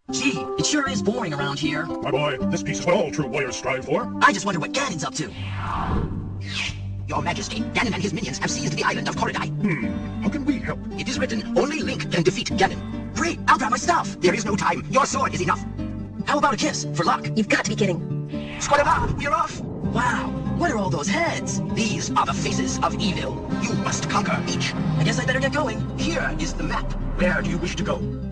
Gee, it sure is boring around here. My boy, this peace is what all true warriors strive for. I just wonder what Ganon's up to. Your Majesty, Ganon and his minions have seized the island of Korodai. How can we help? It is written, only Link can defeat Ganon. Great, I'll grab my stuff. There is no time. Your sword is enough. How about a kiss, for luck? You've got to be kidding. Squadaba, we're off! Wow, what are all those heads? These are the faces of evil. You must conquer each. I guess I better get going. Here is the map. Where do you wish to go?